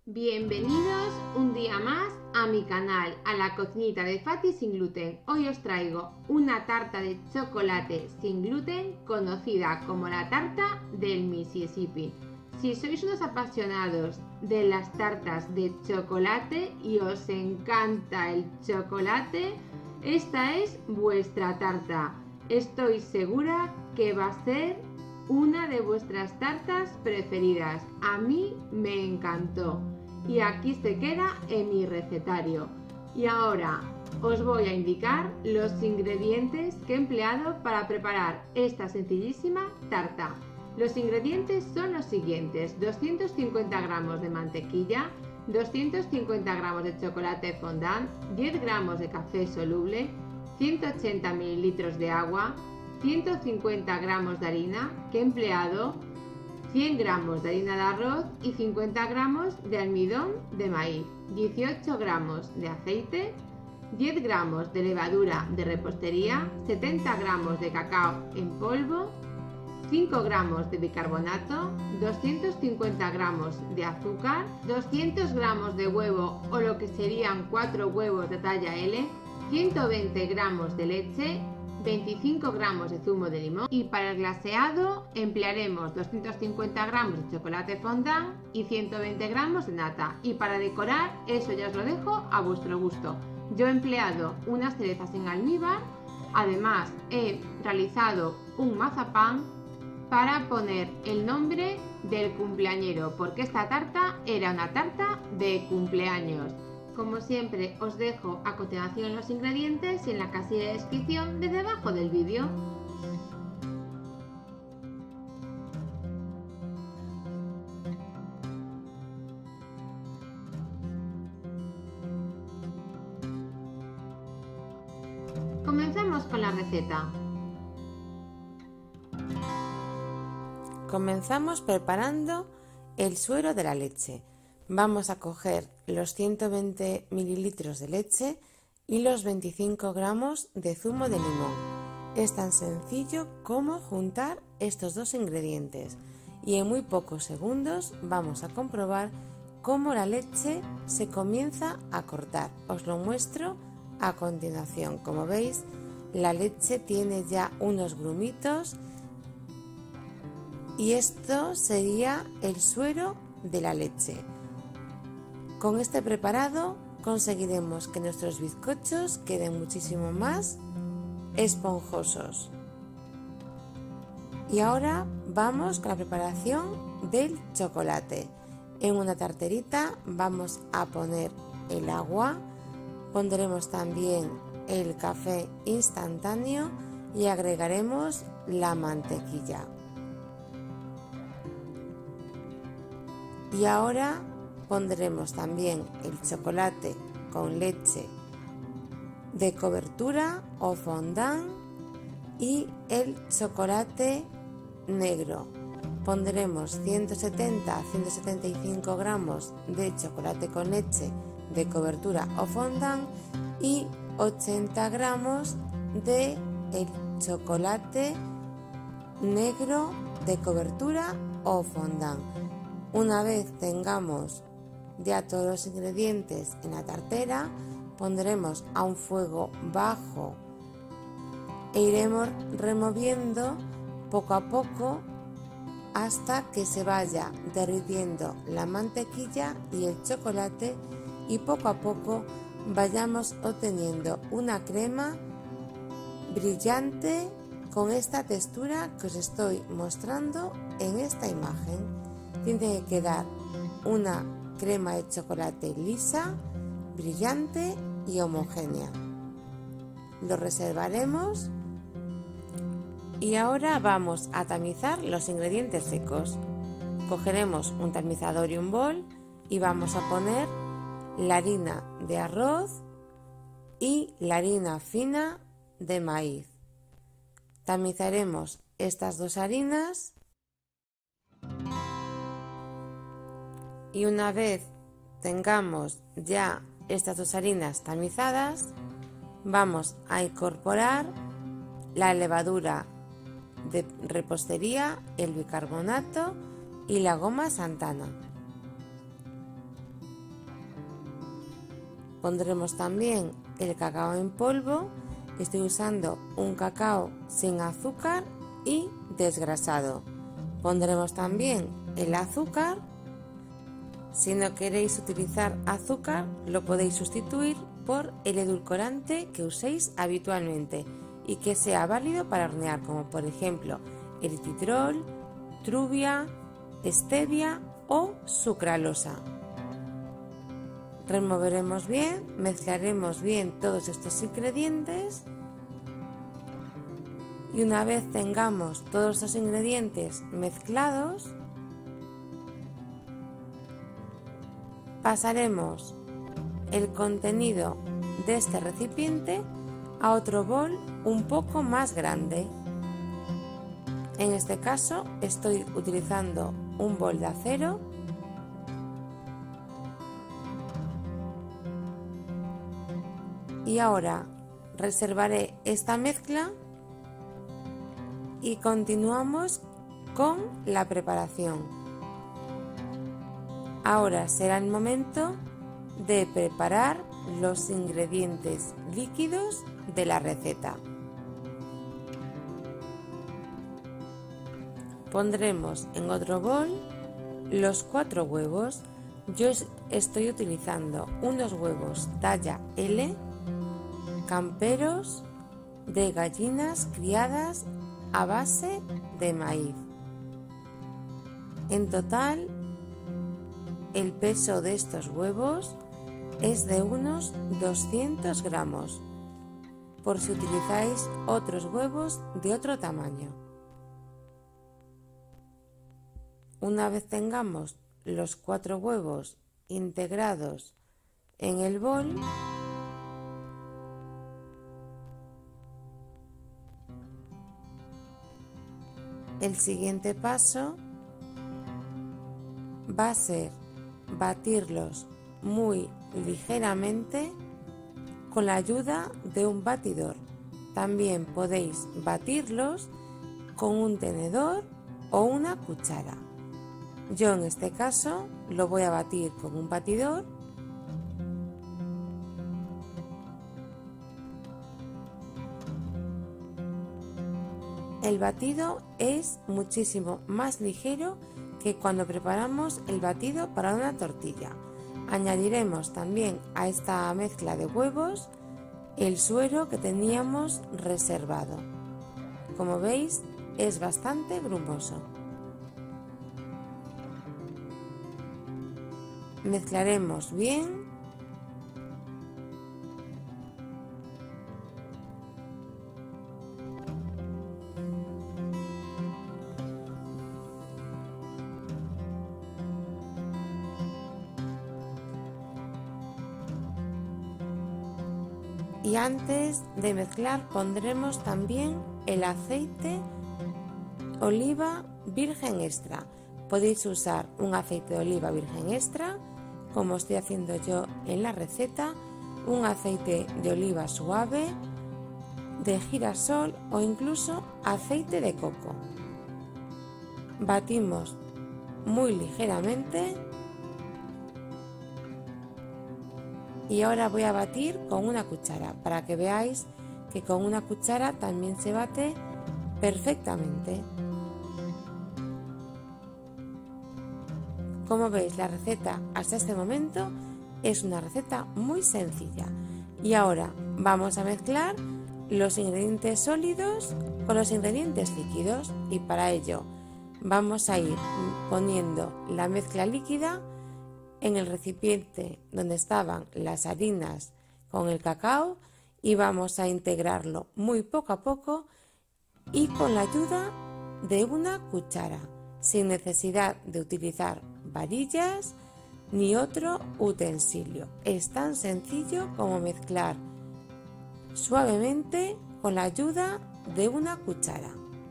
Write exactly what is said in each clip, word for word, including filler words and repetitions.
Bienvenidos un día más a mi canal, a la cocinita de Fati sin gluten. Hoy os traigo una tarta de chocolate sin gluten conocida como la tarta del Mississippi. Si sois unos apasionados de las tartas de chocolate y os encanta el chocolate, esta es vuestra tarta. Estoy segura que va a ser una de vuestras tartas preferidas. A mí me encantó y aquí se queda en mi recetario. Y ahora os voy a indicar los ingredientes que he empleado para preparar esta sencillísima tarta. Los ingredientes son los siguientes: doscientos cincuenta gramos de mantequilla, doscientos cincuenta gramos de chocolate fondant, diez gramos de café soluble, ciento ochenta mililitros de agua, ciento cincuenta gramos de harina que he empleado, cien gramos de harina de arroz y cincuenta gramos de almidón de maíz, dieciocho gramos de aceite, diez gramos de levadura de repostería, setenta gramos de cacao en polvo, cinco gramos de bicarbonato, doscientos cincuenta gramos de azúcar, doscientos gramos de huevo o lo que serían cuatro huevos de talla L, ciento veinte gramos de leche, veinticinco gramos de zumo de limón, y para el glaseado emplearemos doscientos cincuenta gramos de chocolate fondant y ciento veinte gramos de nata, y para decorar eso ya os lo dejo a vuestro gusto. Yo he empleado unas cerezas en almíbar, además he realizado un mazapán para poner el nombre del cumpleañero, porque esta tarta era una tarta de cumpleaños. Como siempre, os dejo a continuación los ingredientes y en la casilla de descripción de debajo del vídeo. Comenzamos con la receta. Comenzamos preparando el suero de la leche. Vamos a coger los ciento veinte mililitros de leche y los veinticinco gramos de zumo de limón. Es tan sencillo como juntar estos dos ingredientes y en muy pocos segundos vamos a comprobar cómo la leche se comienza a cortar. Os lo muestro a continuación. Como veis, la leche tiene ya unos grumitos y esto sería el suero de la leche. Con este preparado conseguiremos que nuestros bizcochos queden muchísimo más esponjosos. Y ahora vamos con la preparación del chocolate. En una tarterita vamos a poner el agua, pondremos también el café instantáneo y agregaremos la mantequilla. Y ahora pondremos también el chocolate con leche de cobertura o fondant y el chocolate negro. Pondremos ciento setenta a ciento setenta y cinco gramos de chocolate con leche de cobertura o fondant y ochenta gramos de el chocolate negro de cobertura o fondant. Una vez tengamos ya todos los ingredientes en la tartera, pondremos a un fuego bajo e iremos removiendo poco a poco hasta que se vaya derritiendo la mantequilla y el chocolate y poco a poco vayamos obteniendo una crema brillante con esta textura que os estoy mostrando en esta imagen. Tiene que quedar una crema de chocolate lisa, brillante y homogénea. Lo reservaremos y ahora vamos a tamizar los ingredientes secos. Cogeremos un tamizador y un bol y vamos a poner la harina de arroz y la harina fina de maíz. Tamizaremos estas dos harinas. Y una vez tengamos ya estas dos harinas tamizadas, vamos a incorporar la levadura de repostería, el bicarbonato y la goma Santana. pondremos también el cacao en polvo. Estoy usando un cacao sin azúcar y desgrasado. Pondremos también el azúcar. Si no queréis utilizar azúcar, lo podéis sustituir por el edulcorante que uséis habitualmente y que sea válido para hornear, como por ejemplo eritritol, truvia, stevia o sucralosa. Removeremos bien, mezclaremos bien todos estos ingredientes y una vez tengamos todos los ingredientes mezclados, pasaremos el contenido de este recipiente a otro bol un poco más grande. En este caso estoy utilizando un bol de acero y ahora reservaré esta mezcla y continuamos con la preparación. Ahora será el momento de preparar los ingredientes líquidos de la receta. Pondremos en otro bol los cuatro huevos. Yo estoy utilizando unos huevos talla L, camperos, de gallinas criadas a base de maíz. En total, el peso de estos huevos es de unos doscientos gramos, por si utilizáis otros huevos de otro tamaño. Una vez tengamos los cuatro huevos integrados en el bol, el siguiente paso va a ser batirlos muy ligeramente con la ayuda de un batidor. También podéis batirlos con un tenedor o una cuchara. Yo en este caso lo voy a batir con un batidor. El batido es muchísimo más ligero que cuando preparamos el batido para una tortilla. Añadiremos también a esta mezcla de huevos el suero que teníamos reservado. Como veis, es bastante grumoso. Mezclaremos bien. Y antes de mezclar pondremos también el aceite oliva virgen extra. Podéis usar un aceite de oliva virgen extra, como estoy haciendo yo en la receta, un aceite de oliva suave, de girasol o incluso aceite de coco. Batimos muy ligeramente. Y ahora voy a batir con una cuchara para que veáis que con una cuchara también se bate perfectamente. Como veis, la receta hasta este momento es una receta muy sencilla. Y ahora vamos a mezclar los ingredientes sólidos con los ingredientes líquidos y para ello vamos a ir poniendo la mezcla líquida en el recipiente donde estaban las harinas con el cacao y vamos a integrarlo muy poco a poco y con la ayuda de una cuchara, sin necesidad de utilizar varillas ni otro utensilio. Es tan sencillo como mezclar suavemente con la ayuda de una cuchara.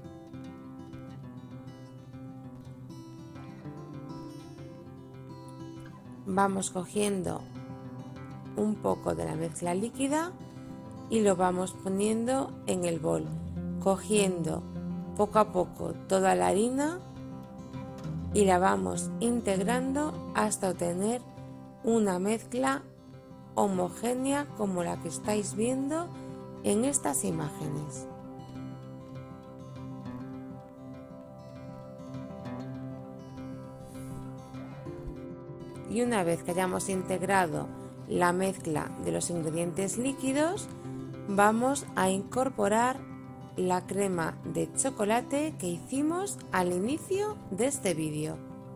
Vamos cogiendo un poco de la mezcla líquida y lo vamos poniendo en el bol, cogiendo poco a poco toda la harina y la vamos integrando hasta obtener una mezcla homogénea como la que estáis viendo en estas imágenes. Y una vez que hayamos integrado la mezcla de los ingredientes líquidos, vamos a incorporar la crema de chocolate que hicimos al inicio de este vídeo.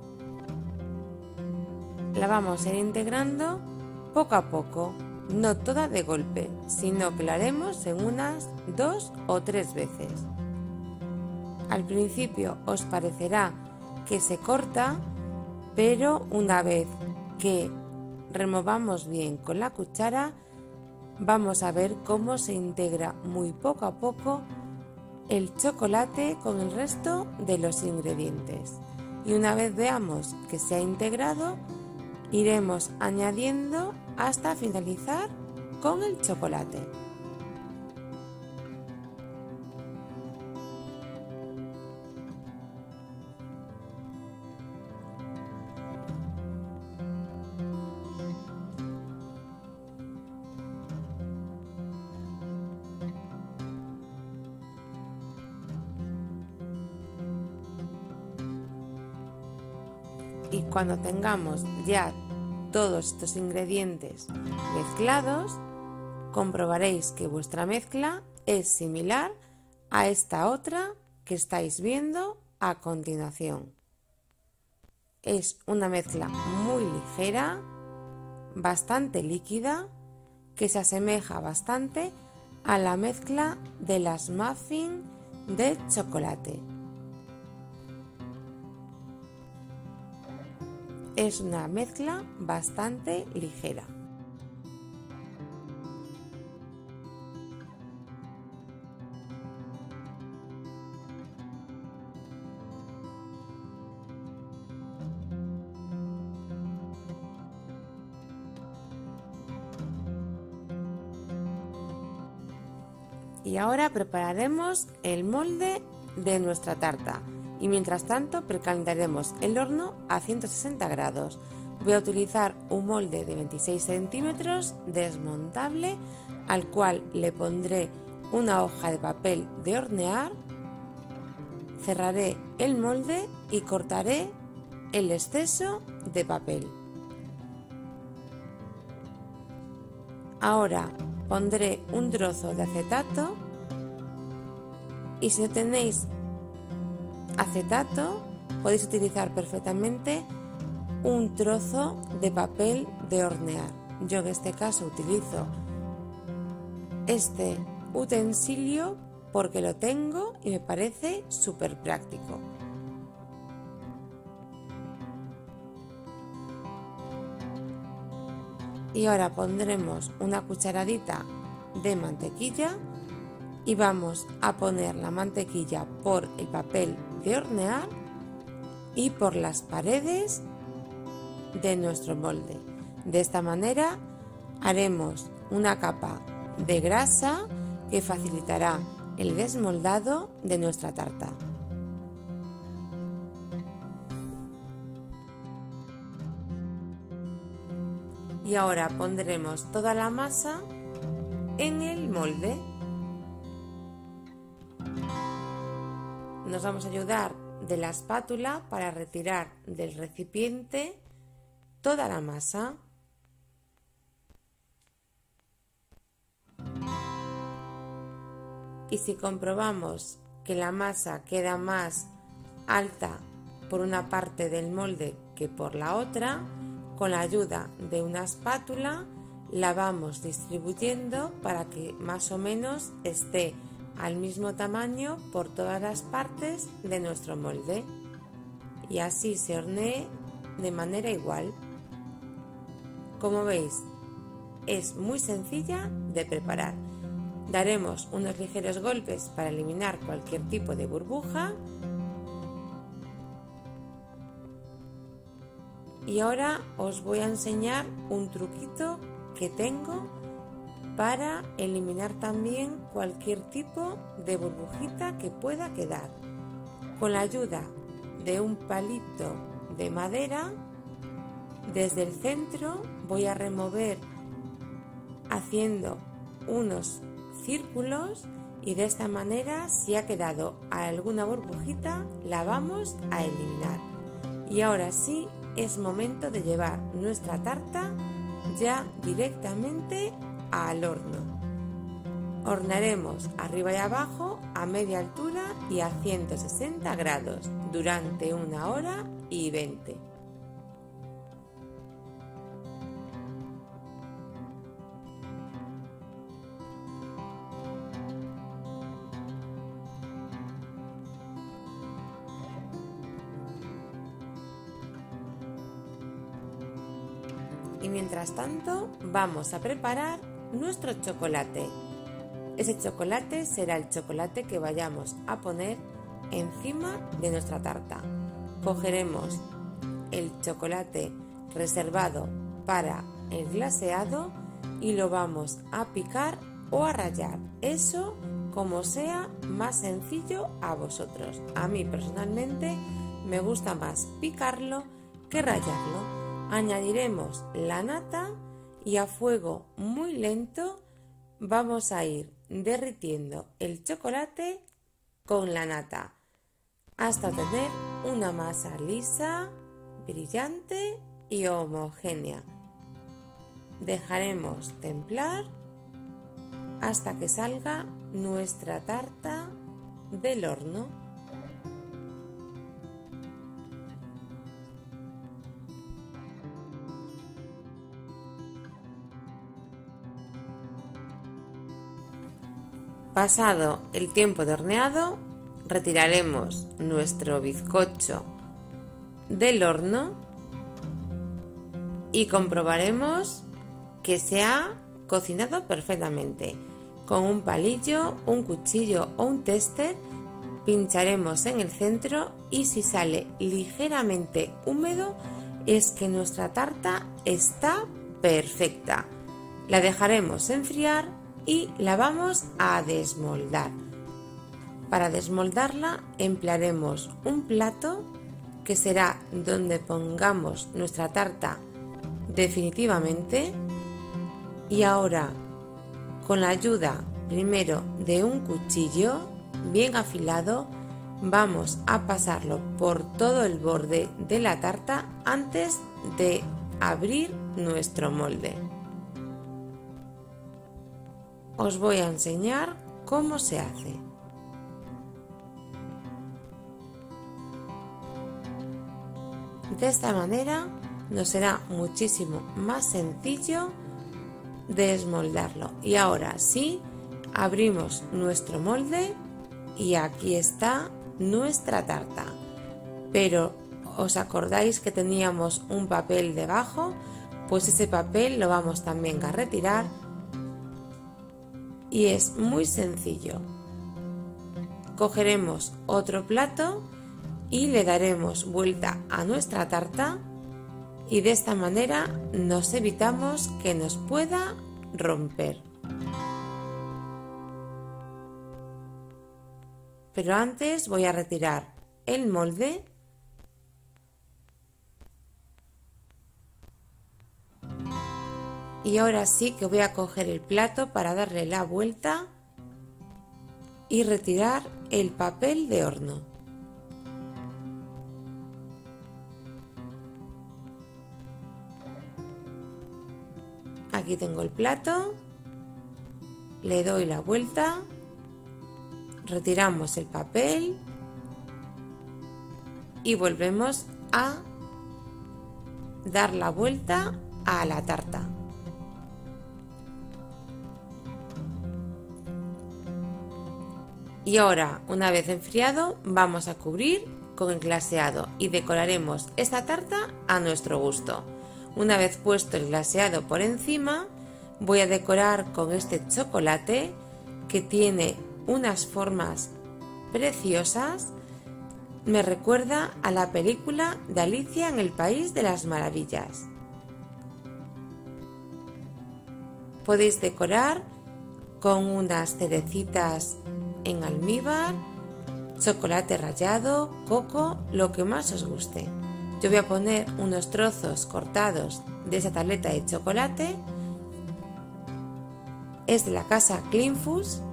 La vamos a ir integrando poco a poco, no toda de golpe, sino que la haremos en unas dos o tres veces. Al principio os parecerá que se corta, pero una vez que removamos bien con la cuchara, vamos a ver cómo se integra muy poco a poco el chocolate con el resto de los ingredientes. Y una vez veamos que se ha integrado, iremos añadiendo hasta finalizar con el chocolate. Y cuando tengamos ya todos estos ingredientes mezclados, comprobaréis que vuestra mezcla es similar a esta otra que estáis viendo a continuación. Es una mezcla muy ligera, bastante líquida, que se asemeja bastante a la mezcla de las muffins de chocolate. Es una mezcla bastante ligera. Y ahora prepararemos el molde de nuestra tarta. Y mientras tanto precalentaremos el horno a ciento sesenta grados. Voy a utilizar un molde de veintiséis centímetros desmontable al cual le pondré una hoja de papel de hornear, cerraré el molde y cortaré el exceso de papel. Ahora pondré un trozo de acetato y si no tenéis acetato podéis utilizar perfectamente un trozo de papel de hornear. Yo en este caso utilizo este utensilio porque lo tengo y me parece súper práctico. Y ahora pondremos una cucharadita de mantequilla y vamos a poner la mantequilla por el papel de hornear y por las paredes de nuestro molde. De esta manera haremos una capa de grasa que facilitará el desmoldado de nuestra tarta. Y ahora pondremos toda la masa en el molde. Nos vamos a ayudar de la espátula para retirar del recipiente toda la masa. Y si comprobamos que la masa queda más alta por una parte del molde que por la otra, con la ayuda de una espátula la vamos distribuyendo para que más o menos esté al mismo tamaño por todas las partes de nuestro molde y así se hornee de manera igual. Como veis, es muy sencilla de preparar. Daremos unos ligeros golpes para eliminar cualquier tipo de burbuja y ahora os voy a enseñar un truquito que tengo para eliminar también cualquier tipo de burbujita que pueda quedar. Con la ayuda de un palito de madera, desde el centro voy a remover haciendo unos círculos y de esta manera, si ha quedado alguna burbujita, la vamos a eliminar. Y ahora sí es momento de llevar nuestra tarta ya directamente al horno. Hornearemos arriba y abajo a media altura y a ciento sesenta grados durante una hora y veinte. Y mientras tanto vamos a preparar nuestro chocolate. Ese chocolate será el chocolate que vayamos a poner encima de nuestra tarta. Cogeremos el chocolate reservado para el glaseado y lo vamos a picar o a rallar. Eso como sea más sencillo a vosotros. A mí personalmente me gusta más picarlo que rallarlo. Añadiremos la nata y a fuego muy lento vamos a ir derritiendo el chocolate con la nata hasta tener una masa lisa, brillante y homogénea. Dejaremos templar hasta que salga nuestra tarta del horno. Pasado el tiempo de horneado, retiraremos nuestro bizcocho del horno y comprobaremos que se ha cocinado perfectamente. Con un palillo, un cuchillo o un tester pincharemos en el centro y si sale ligeramente húmedo es que nuestra tarta está perfecta. La dejaremos enfriar y la vamos a desmoldar. Para desmoldarla emplearemos un plato que será donde pongamos nuestra tarta definitivamente y ahora con la ayuda primero de un cuchillo bien afilado vamos a pasarlo por todo el borde de la tarta antes de abrir nuestro molde. Os voy a enseñar cómo se hace. De esta manera nos será muchísimo más sencillo desmoldarlo. Y ahora sí, abrimos nuestro molde y aquí está nuestra tarta. Pero ¿os acordáis que teníamos un papel debajo? Pues ese papel lo vamos también a retirar. Y es muy sencillo. Cogeremos otro plato y le daremos vuelta a nuestra tarta y de esta manera nos evitamos que nos pueda romper. Pero antes voy a retirar el molde y ahora sí que voy a coger el plato para darle la vuelta y retirar el papel de horno. Aquí tengo el plato, le doy la vuelta, retiramos el papel y volvemos a dar la vuelta a la tarta. Y ahora, una vez enfriado, vamos a cubrir con el glaseado y decoraremos esta tarta a nuestro gusto. Una vez puesto el glaseado por encima, voy a decorar con este chocolate que tiene unas formas preciosas. Me recuerda a la película de Alicia en el País de las Maravillas. Podéis decorar con unas cerecitas en almíbar, chocolate rallado, coco, lo que más os guste. Yo voy a poner unos trozos cortados de esa tableta de chocolate es de la casa Cleanfus.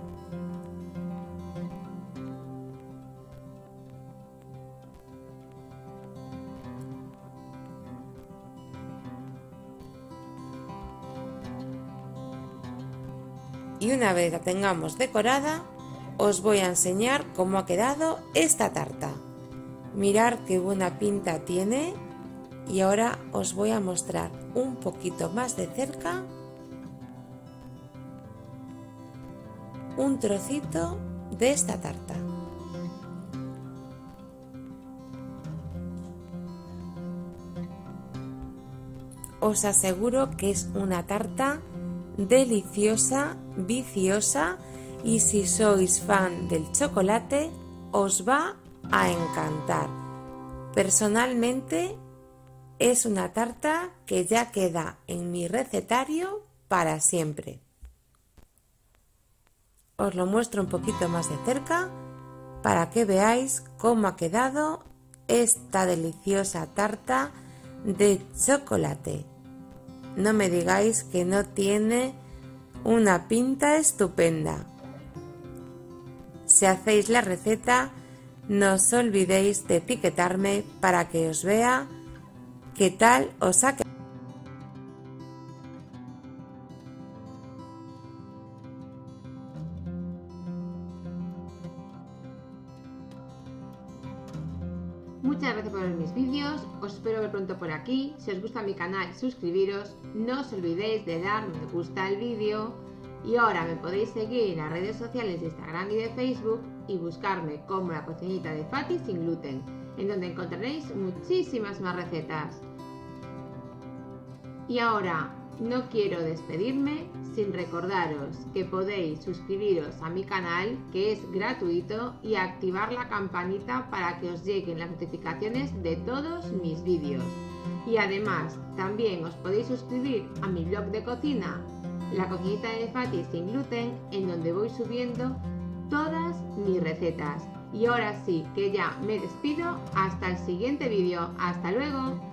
Y una vez la tengamos decorada, os voy a enseñar cómo ha quedado esta tarta. Mirad qué buena pinta tiene y ahora os voy a mostrar un poquito más de cerca un trocito de esta tarta. Os aseguro que es una tarta deliciosa, viciosa, y si sois fan del chocolate os va a encantar. Personalmente es una tarta que ya queda en mi recetario para siempre. Os lo muestro un poquito más de cerca para que veáis cómo ha quedado esta deliciosa tarta de chocolate. No me digáis que no tiene una pinta estupenda. Si hacéis la receta, no os olvidéis de etiquetarme para que os vea qué tal os ha quedado. Muchas gracias por ver mis vídeos, os espero ver pronto por aquí. Si os gusta mi canal, suscribiros, no os olvidéis de dar me gusta al vídeo. Y ahora me podéis seguir en las redes sociales de Instagram y de Facebook y buscarme como La Cocinita de Fati sin gluten, en donde encontraréis muchísimas más recetas. Y ahora no quiero despedirme sin recordaros que podéis suscribiros a mi canal, que es gratuito, y activar la campanita para que os lleguen las notificaciones de todos mis vídeos. Y además también os podéis suscribir a mi blog de cocina, La Cocinita de Fati sin gluten, en donde voy subiendo todas mis recetas. Y ahora sí que ya me despido, hasta el siguiente vídeo, hasta luego.